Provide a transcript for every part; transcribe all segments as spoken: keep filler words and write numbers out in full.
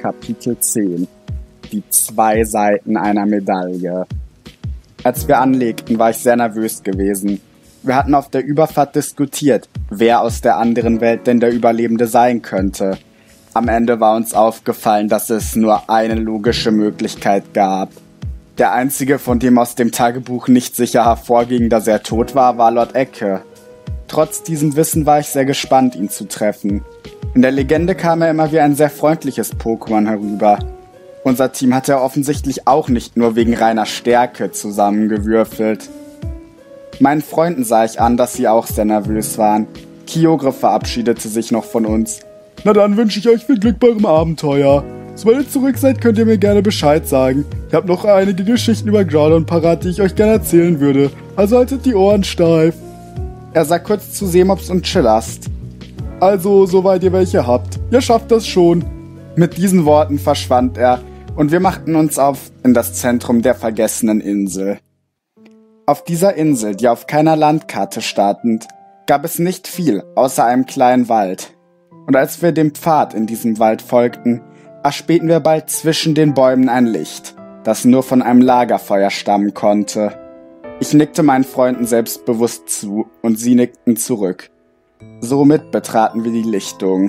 Kapitel zehn. Die zwei Seiten einer Medaille. Als wir anlegten, war ich sehr nervös gewesen. Wir hatten auf der Überfahrt diskutiert, wer aus der anderen Welt denn der Überlebende sein könnte. Am Ende war uns aufgefallen, dass es nur eine logische Möglichkeit gab. Der einzige, von dem aus dem Tagebuch nicht sicher hervorging, dass er tot war, war Lord Ecke. Trotz diesem Wissen war ich sehr gespannt, ihn zu treffen. In der Legende kam er immer wie ein sehr freundliches Pokémon herüber. Unser Team hatte er offensichtlich auch nicht nur wegen reiner Stärke zusammengewürfelt. Meinen Freunden sah ich an, dass sie auch sehr nervös waren. Kyogre verabschiedete sich noch von uns. Na dann wünsche ich euch viel Glück bei eurem Abenteuer. Sobald ihr zurück seid, könnt ihr mir gerne Bescheid sagen. Ich habe noch einige Geschichten über Groudon parat, die ich euch gerne erzählen würde. Also haltet die Ohren steif. Er sah kurz zu Semops und Chillast. Also, soweit ihr welche habt. Ihr schafft das schon. Mit diesen Worten verschwand er und wir machten uns auf in das Zentrum der vergessenen Insel. Auf dieser Insel, die auf keiner Landkarte stand, gab es nicht viel außer einem kleinen Wald. Und als wir dem Pfad in diesem Wald folgten, erspähten wir bald zwischen den Bäumen ein Licht, das nur von einem Lagerfeuer stammen konnte. Ich nickte meinen Freunden selbstbewusst zu und sie nickten zurück. Somit betraten wir die Lichtung.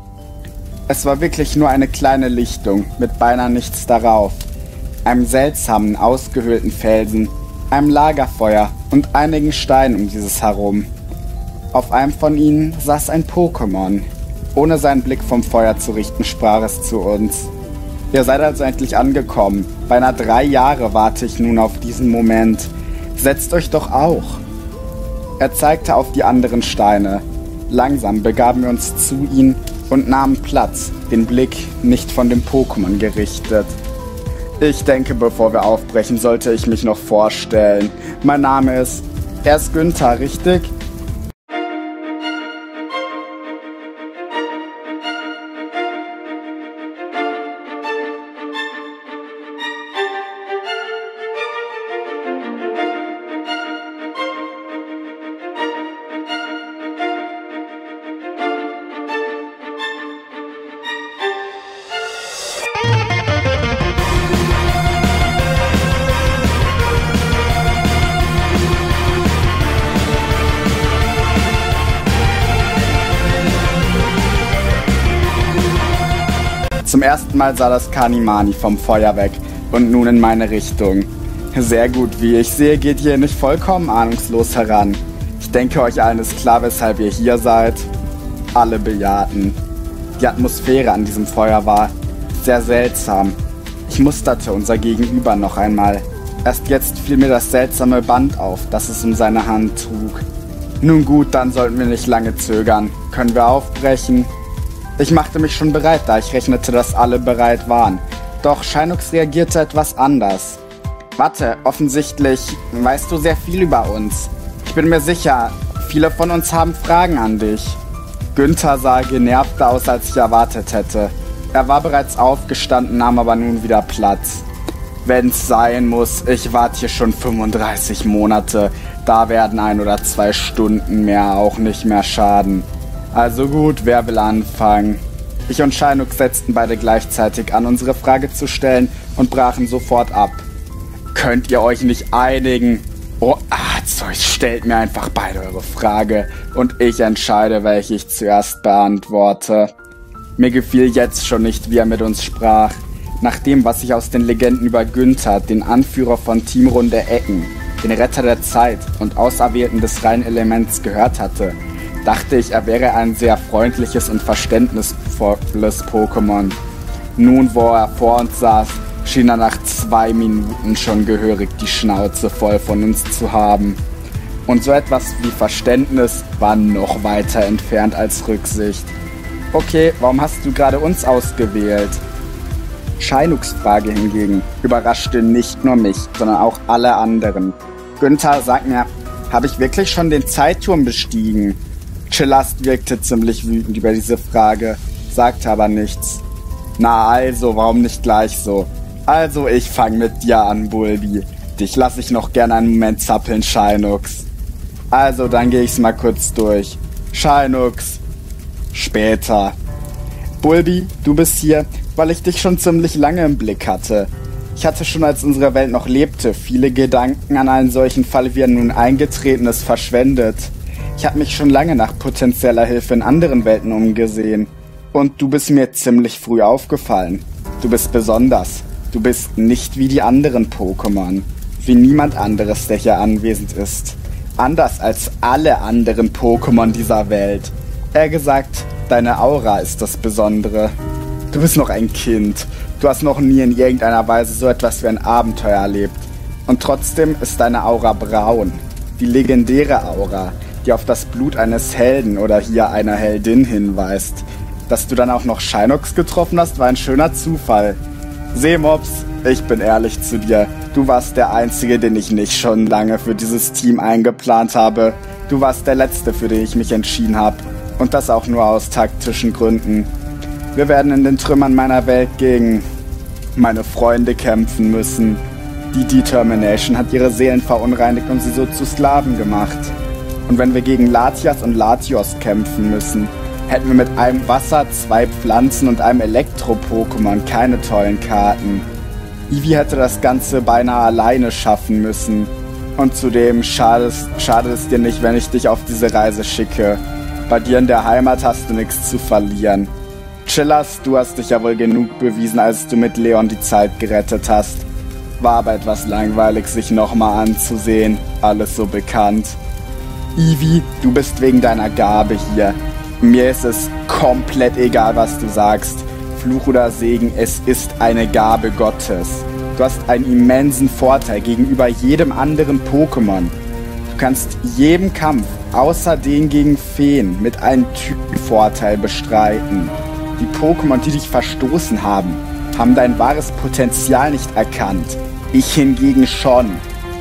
Es war wirklich nur eine kleine Lichtung mit beinahe nichts darauf, einem seltsamen, ausgehöhlten Felsen, einem Lagerfeuer und einigen Steinen um dieses herum. Auf einem von ihnen saß ein Pokémon. Ohne seinen Blick vom Feuer zu richten, sprach es zu uns. Ihr seid also endlich angekommen. Beinahe drei Jahre warte ich nun auf diesen Moment. Setzt euch doch auch. Er zeigte auf die anderen Steine. Langsam begaben wir uns zu ihnen und nahmen Platz, den Blick nicht von dem Pokémon gerichtet. Ich denke, bevor wir aufbrechen, sollte ich mich noch vorstellen. Mein Name ist... Er ist Günther, richtig? Zum ersten Mal sah das Kanimani vom Feuer weg und nun in meine Richtung. Sehr gut, wie ich sehe, geht ihr nicht vollkommen ahnungslos heran. Ich denke, euch allen ist klar, weshalb ihr hier seid. Alle bejahten. Die Atmosphäre an diesem Feuer war sehr seltsam. Ich musterte unser Gegenüber noch einmal. Erst jetzt fiel mir das seltsame Band auf, das es um seine Hand trug. Nun gut, dann sollten wir nicht lange zögern. Können wir aufbrechen? Ich machte mich schon bereit, da ich rechnete, dass alle bereit waren. Doch Shinux reagierte etwas anders. Warte, offensichtlich weißt du sehr viel über uns. Ich bin mir sicher, viele von uns haben Fragen an dich. Günther sah genervter aus, als ich erwartet hätte. Er war bereits aufgestanden, nahm aber nun wieder Platz. Wenn's sein muss, ich warte hier schon fünfunddreißig Monate. Da werden ein oder zwei Stunden mehr auch nicht mehr schaden. Also gut, wer will anfangen? Ich und Shinux setzten beide gleichzeitig an, unsere Frage zu stellen und brachen sofort ab. Könnt ihr euch nicht einigen? Oh, Zeus, stellt mir einfach beide eure Frage und ich entscheide, welche ich zuerst beantworte. Mir gefiel jetzt schon nicht, wie er mit uns sprach. Nach dem, was ich aus den Legenden über Günther, den Anführer von Team Runde Ecken, den Retter der Zeit und Auserwählten des reinen Elements gehört hatte, dachte ich, er wäre ein sehr freundliches und verständnisvolles Pokémon. Nun, wo er vor uns saß, schien er nach zwei Minuten schon gehörig die Schnauze voll von uns zu haben. Und so etwas wie Verständnis war noch weiter entfernt als Rücksicht. Okay, warum hast du gerade uns ausgewählt? Shinux Frage hingegen überraschte nicht nur mich, sondern auch alle anderen. Günther, sag mir, habe ich wirklich schon den Zeitturm bestiegen? Chillast wirkte ziemlich wütend über diese Frage, sagte aber nichts. Na also, warum nicht gleich so? Also, ich fang mit dir an, Bulbi. Dich lasse ich noch gern einen Moment zappeln, Shinux. Also, dann gehe ich's mal kurz durch. Shinux. Später. Bulbi, du bist hier weil ich dich schon ziemlich lange im Blick hatte. Ich hatte schon, als unsere Welt noch lebte, viele Gedanken an einen solchen Fall, wie er nun eingetreten ist, verschwendet. Ich habe mich schon lange nach potenzieller Hilfe in anderen Welten umgesehen. Und du bist mir ziemlich früh aufgefallen. Du bist besonders. Du bist nicht wie die anderen Pokémon. Wie niemand anderes, der hier anwesend ist. Anders als alle anderen Pokémon dieser Welt. Eher gesagt, deine Aura ist das Besondere. Du bist noch ein Kind. Du hast noch nie in irgendeiner Weise so etwas wie ein Abenteuer erlebt. Und trotzdem ist deine Aura braun. Die legendäre Aura, die auf das Blut eines Helden oder hier einer Heldin hinweist. Dass du dann auch noch Shinox getroffen hast, war ein schöner Zufall. Seemops, ich bin ehrlich zu dir. Du warst der Einzige, den ich nicht schon lange für dieses Team eingeplant habe. Du warst der Letzte, für den ich mich entschieden habe. Und das auch nur aus taktischen Gründen. Wir werden in den Trümmern meiner Welt gegen meine Freunde kämpfen müssen. Die Determination hat ihre Seelen verunreinigt und sie so zu Sklaven gemacht. Und wenn wir gegen Latias und Latios kämpfen müssen, hätten wir mit einem Wasser, zwei Pflanzen und einem Elektro-Pokémon keine tollen Karten. Eevee hätte das Ganze beinahe alleine schaffen müssen. Und zudem schadet, schadet es dir nicht, wenn ich dich auf diese Reise schicke. Bei dir in der Heimat hast du nichts zu verlieren. Chillas, du hast dich ja wohl genug bewiesen, als du mit Leon die Zeit gerettet hast. War aber etwas langweilig, sich nochmal anzusehen. Alles so bekannt. Eevee, du bist wegen deiner Gabe hier. Mir ist es komplett egal, was du sagst. Fluch oder Segen, es ist eine Gabe Gottes. Du hast einen immensen Vorteil gegenüber jedem anderen Pokémon. Du kannst jeden Kampf, außer den gegen Feen, mit einem Typenvorteil bestreiten. Die Pokémon, die dich verstoßen haben, haben dein wahres Potenzial nicht erkannt. Ich hingegen schon.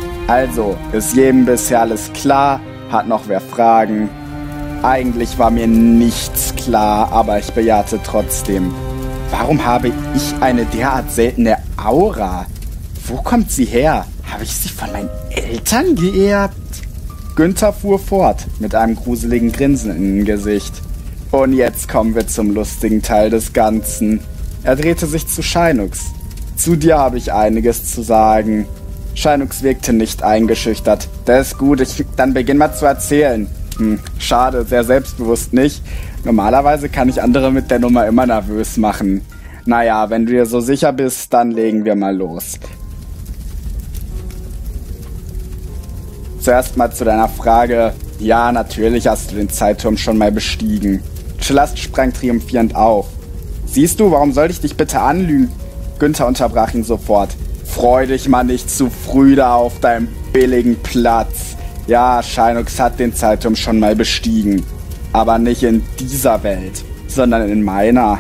Also, ist jedem bisher alles klar? Hat noch wer Fragen? Eigentlich war mir nichts klar, aber ich bejahte trotzdem. Warum habe ich eine derart seltene Aura? Wo kommt sie her? Habe ich sie von meinen Eltern geerbt? Günther fuhr fort, mit einem gruseligen Grinsen im Gesicht. Und jetzt kommen wir zum lustigen Teil des Ganzen. Er drehte sich zu Shinox. Zu dir habe ich einiges zu sagen. Shinox wirkte nicht eingeschüchtert. Das ist gut, ich, dann beginn mal zu erzählen. Hm, schade, sehr selbstbewusst nicht. Normalerweise kann ich andere mit der Nummer immer nervös machen. Naja, wenn du dir so sicher bist, dann legen wir mal los. Zuerst mal zu deiner Frage. Ja, natürlich hast du den Zeitturm schon mal bestiegen. Chillast sprang triumphierend auf. Siehst du, warum sollte ich dich bitte anlügen? Günther unterbrach ihn sofort. Freu dich mal nicht zu früh da auf deinem billigen Platz. Ja, Shinox hat den Zeitturm schon mal bestiegen. Aber nicht in dieser Welt, sondern in meiner.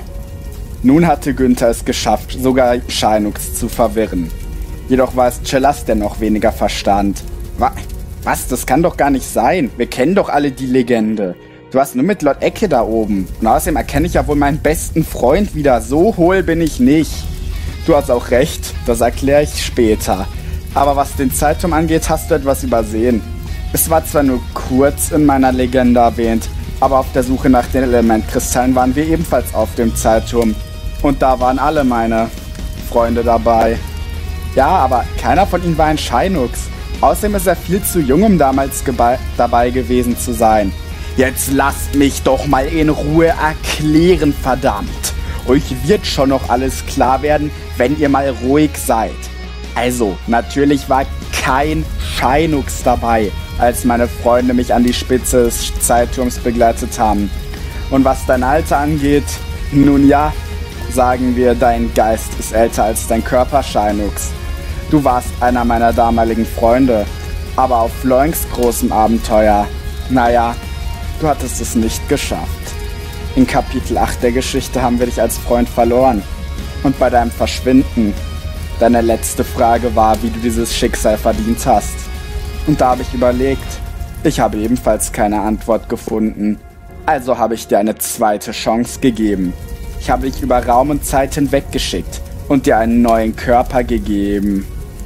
Nun hatte Günther es geschafft, sogar Shinox zu verwirren. Jedoch war es Chillast, der noch weniger verstand. Wa- Was? Das kann doch gar nicht sein. Wir kennen doch alle die Legende. Du hast nur mit Lord Ecke da oben. Und außerdem erkenne ich ja wohl meinen besten Freund wieder. So hohl bin ich nicht. Du hast auch recht. Das erkläre ich später. Aber was den Zeitturm angeht, hast du etwas übersehen. Es war zwar nur kurz in meiner Legende erwähnt, aber auf der Suche nach den Elementkristallen waren wir ebenfalls auf dem Zeitturm. Und da waren alle meine Freunde dabei. Ja, aber keiner von ihnen war ein Shinox. Außerdem ist er viel zu jung, um damals dabei gewesen zu sein. Jetzt lasst mich doch mal in Ruhe erklären, verdammt. Euch wird schon noch alles klar werden, wenn ihr mal ruhig seid. Also, natürlich war kein Shinox dabei, als meine Freunde mich an die Spitze des Zeitturms begleitet haben. Und was dein Alter angeht, nun ja, sagen wir, dein Geist ist älter als dein Körper, Shinox. Du warst einer meiner damaligen Freunde, aber auf Floinks großem Abenteuer, naja, du hattest es nicht geschafft. In Kapitel acht der Geschichte haben wir dich als Freund verloren. Und bei deinem Verschwinden, deine letzte Frage war, wie du dieses Schicksal verdient hast. Und da habe ich überlegt, ich habe ebenfalls keine Antwort gefunden. Also habe ich dir eine zweite Chance gegeben. Ich habe dich über Raum und Zeit hinweggeschickt und dir einen neuen Körper gegeben.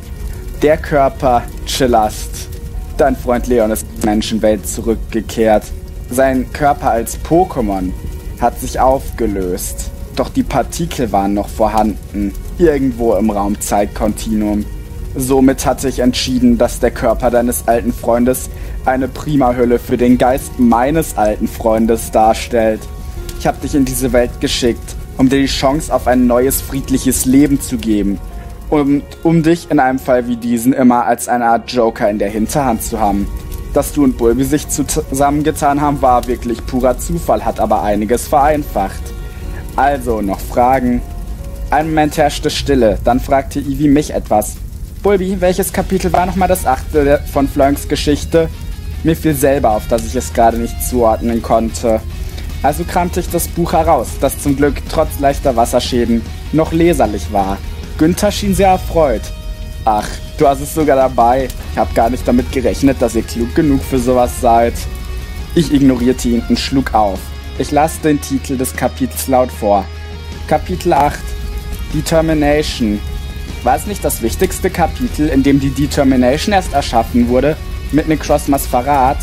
Der Körper Chillast. Dein Freund Leon ist in die Menschenwelt zurückgekehrt. Sein Körper als Pokémon hat sich aufgelöst. Doch die Partikel waren noch vorhanden, irgendwo im Raum-Zeit-Kontinuum. Somit hatte ich entschieden, dass der Körper deines alten Freundes eine Primahülle für den Geist meines alten Freundes darstellt. Ich habe dich in diese Welt geschickt, um dir die Chance auf ein neues, friedliches Leben zu geben. Und um dich in einem Fall wie diesen immer als eine Art Joker in der Hinterhand zu haben. Dass du und Bulbi sich zusammengetan haben, war wirklich purer Zufall, hat aber einiges vereinfacht. Also, noch Fragen? Einen Moment herrschte Stille, dann fragte Ivy mich etwas. Bulbi, welches Kapitel war nochmal das achte von Floinks Geschichte? Mir fiel selber auf, dass ich es gerade nicht zuordnen konnte. Also kramte ich das Buch heraus, das zum Glück trotz leichter Wasserschäden noch leserlich war. Günther schien sehr erfreut. Ach, du hast es sogar dabei. Ich habe gar nicht damit gerechnet, dass ihr klug genug für sowas seid. Ich ignorierte ihn und schlug auf. Ich las den Titel des Kapitels laut vor. Kapitel acht. Determination. War es nicht das wichtigste Kapitel, in dem die Determination erst erschaffen wurde, mit Necrozmas Verrat?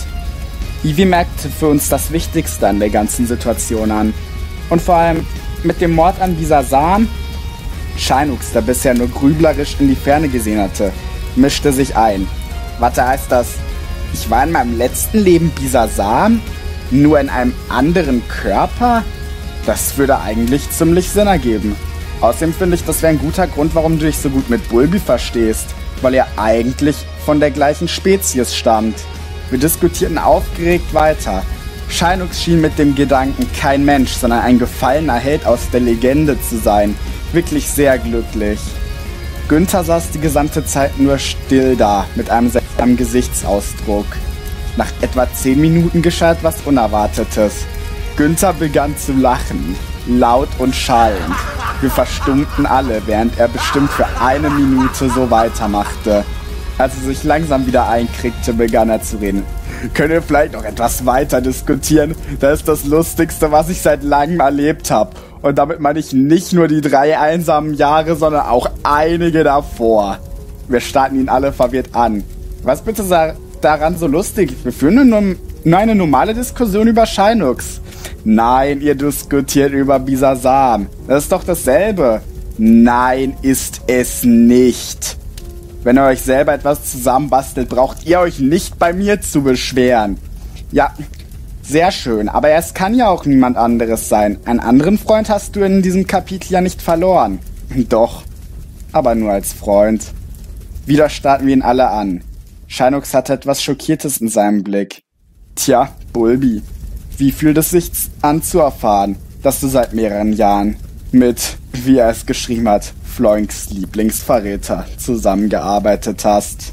Ivy merkte für uns das Wichtigste an der ganzen Situation an. Und vor allem mit dem Mord an Bisasam. Scheinux, der bisher nur grüblerisch in die Ferne gesehen hatte, mischte sich ein. Warte, heißt das, ich war in meinem letzten Leben Bisasam? Nur in einem anderen Körper? Das würde eigentlich ziemlich Sinn ergeben. Außerdem finde ich, das wäre ein guter Grund, warum du dich so gut mit Bulbi verstehst, weil ihr eigentlich von der gleichen Spezies stammt. Wir diskutierten aufgeregt weiter. Scheinux schien mit dem Gedanken, kein Mensch, sondern ein gefallener Held aus der Legende zu sein, wirklich sehr glücklich. Günther saß die gesamte Zeit nur still da, mit einem seltsamen Gesichtsausdruck. Nach etwa zehn Minuten geschah etwas Unerwartetes. Günther begann zu lachen, laut und schallend. Wir verstummten alle, während er bestimmt für eine Minute so weitermachte. Als er sich langsam wieder einkriegte, begann er zu reden. Können wir vielleicht noch etwas weiter diskutieren? Das ist das Lustigste, was ich seit langem erlebt habe. Und damit meine ich nicht nur die drei einsamen Jahre, sondern auch einige davor. Wir starrten ihn alle verwirrt an. Was bitte sa- daran so lustig? Wir führen nur, nur eine normale Diskussion über Scheinux. Nein, ihr diskutiert über Bisasam. Das ist doch dasselbe. Nein, ist es nicht. Wenn ihr euch selber etwas zusammenbastelt, braucht ihr euch nicht bei mir zu beschweren. Ja, sehr schön, aber es kann ja auch niemand anderes sein. Einen anderen Freund hast du in diesem Kapitel ja nicht verloren. Doch, aber nur als Freund. Wieder starrten wir ihn alle an. Scheinux hatte etwas Schockiertes in seinem Blick. Tja, Bulbi, wie fühlt es sich an zu erfahren, dass du seit mehreren Jahren mit, wie er es geschrieben hat, Floinks Lieblingsverräter zusammengearbeitet hast?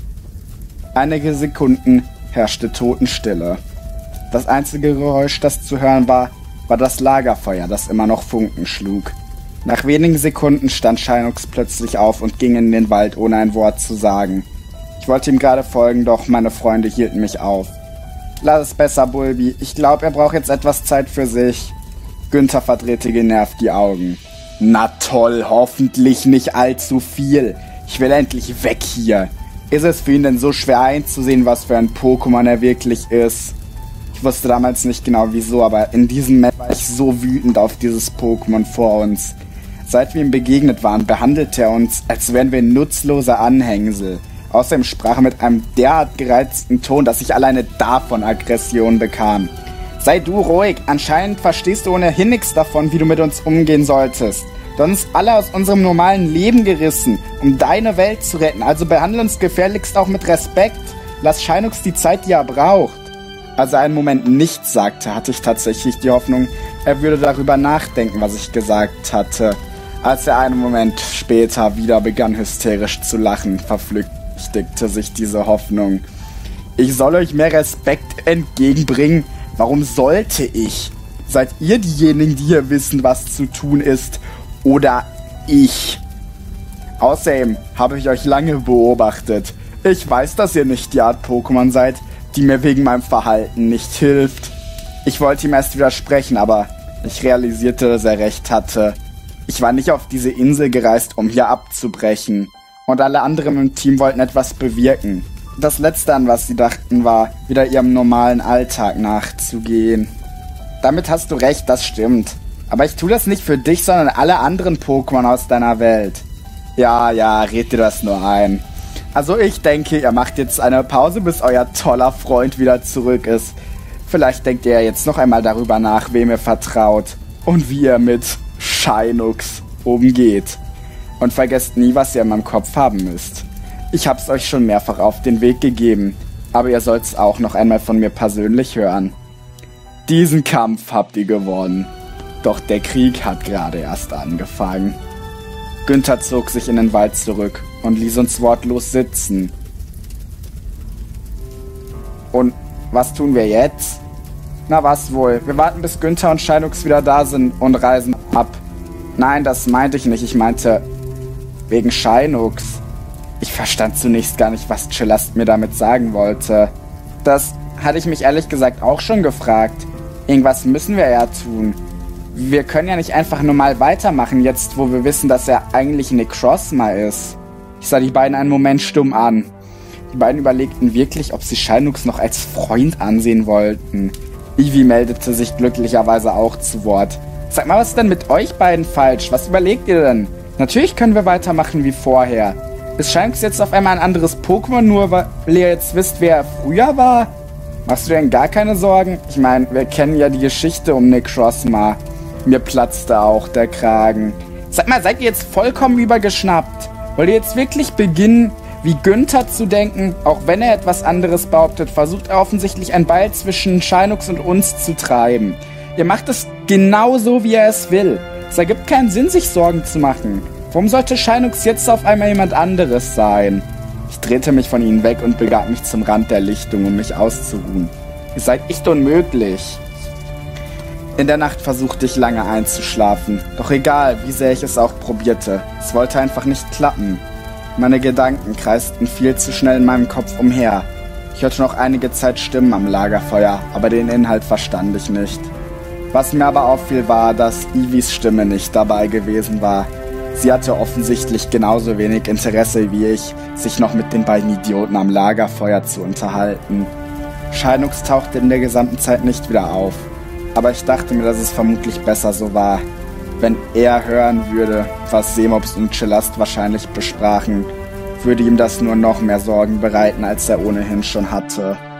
Einige Sekunden herrschte Totenstille. Das einzige Geräusch, das zu hören war, war das Lagerfeuer, das immer noch Funken schlug. Nach wenigen Sekunden stand Scheinux plötzlich auf und ging in den Wald, ohne ein Wort zu sagen. Ich wollte ihm gerade folgen, doch meine Freunde hielten mich auf. Lass es besser, Bulbi. Ich glaube, er braucht jetzt etwas Zeit für sich. Günther verdrehte genervt die Augen. Na toll, hoffentlich nicht allzu viel. Ich will endlich weg hier. Ist es für ihn denn so schwer einzusehen, was für ein Pokémon er wirklich ist? Ich wusste damals nicht genau wieso, aber in diesem Moment war ich so wütend auf dieses Pokémon vor uns. Seit wir ihm begegnet waren, behandelte er uns, als wären wir nutzlose Anhängsel. Außerdem sprach er mit einem derart gereizten Ton, dass ich alleine davon Aggression bekam. Sei du ruhig, anscheinend verstehst du ohnehin nichts davon, wie du mit uns umgehen solltest. Du hast uns alle aus unserem normalen Leben gerissen, um deine Welt zu retten, also behandle uns gefährlichst auch mit Respekt. Lass Scheinux die Zeit, die er braucht. Als er einen Moment nichts sagte, hatte ich tatsächlich die Hoffnung, er würde darüber nachdenken, was ich gesagt hatte. Als er einen Moment später wieder begann, hysterisch zu lachen, verflüchtigte sich diese Hoffnung. Ich soll euch mehr Respekt entgegenbringen? Warum sollte ich? Seid ihr diejenigen, die hier wissen, was zu tun ist? Oder ich? Außerdem habe ich euch lange beobachtet. Ich weiß, dass ihr nicht die Art Pokémon seid, die mir wegen meinem Verhalten nicht hilft. Ich wollte ihm erst widersprechen, aber ich realisierte, dass er recht hatte. Ich war nicht auf diese Insel gereist, um hier abzubrechen. Und alle anderen im Team wollten etwas bewirken. Das Letzte, an was sie dachten, war, wieder ihrem normalen Alltag nachzugehen. Damit hast du recht, das stimmt. Aber ich tue das nicht für dich, sondern alle anderen Pokémon aus deiner Welt. Ja, ja, red dir das nur ein. Also ich denke, ihr macht jetzt eine Pause, bis euer toller Freund wieder zurück ist. Vielleicht denkt ihr jetzt noch einmal darüber nach, wem ihr vertraut und wie ihr mit Shinux umgeht. Und vergesst nie, was ihr in meinem Kopf haben müsst. Ich hab's euch schon mehrfach auf den Weg gegeben, aber ihr sollt's auch noch einmal von mir persönlich hören. Diesen Kampf habt ihr gewonnen. Doch der Krieg hat gerade erst angefangen. Günther zog sich in den Wald zurück und ließ uns wortlos sitzen. Und was tun wir jetzt? Na was wohl, wir warten bis Günther und Shinux wieder da sind und reisen ab. Nein, das meinte ich nicht, ich meinte wegen Shinux. Ich verstand zunächst gar nicht, was Chillast mir damit sagen wollte. Das hatte ich mich ehrlich gesagt auch schon gefragt. Irgendwas müssen wir ja tun. Wir können ja nicht einfach nur mal weitermachen, jetzt wo wir wissen, dass er eigentlich Necrozma ist. Ich sah die beiden einen Moment stumm an. Die beiden überlegten wirklich, ob sie Shinux noch als Freund ansehen wollten. Eevee meldete sich glücklicherweise auch zu Wort. Sag mal, was ist denn mit euch beiden falsch? Was überlegt ihr denn? Natürlich können wir weitermachen wie vorher. Ist Shinux jetzt auf einmal ein anderes Pokémon, nur weil ihr jetzt wisst, wer er früher war? Machst du denn gar keine Sorgen? Ich meine, wir kennen ja die Geschichte um Necrozma. Mir platzte auch der Kragen. Sag mal, seid ihr jetzt vollkommen übergeschnappt? Wollt ihr jetzt wirklich beginnen, wie Günther zu denken? Auch wenn er etwas anderes behauptet, versucht er offensichtlich einen Ball zwischen Shinux und uns zu treiben. Ihr macht es genau so, wie er es will. Es ergibt keinen Sinn, sich Sorgen zu machen. Warum sollte Shinux jetzt auf einmal jemand anderes sein? Ich drehte mich von ihnen weg und begab mich zum Rand der Lichtung, um mich auszuruhen. Ihr seid echt unmöglich. In der Nacht versuchte ich lange einzuschlafen, doch egal, wie sehr ich es auch probierte, es wollte einfach nicht klappen. Meine Gedanken kreisten viel zu schnell in meinem Kopf umher. Ich hörte noch einige Zeit Stimmen am Lagerfeuer, aber den Inhalt verstand ich nicht. Was mir aber auffiel, war, dass Eevees Stimme nicht dabei gewesen war. Sie hatte offensichtlich genauso wenig Interesse wie ich, sich noch mit den beiden Idioten am Lagerfeuer zu unterhalten. Shinux tauchte in der gesamten Zeit nicht wieder auf. Aber ich dachte mir, dass es vermutlich besser so war. Wenn er hören würde, was Seemops und Chillast wahrscheinlich besprachen, würde ihm das nur noch mehr Sorgen bereiten, als er ohnehin schon hatte.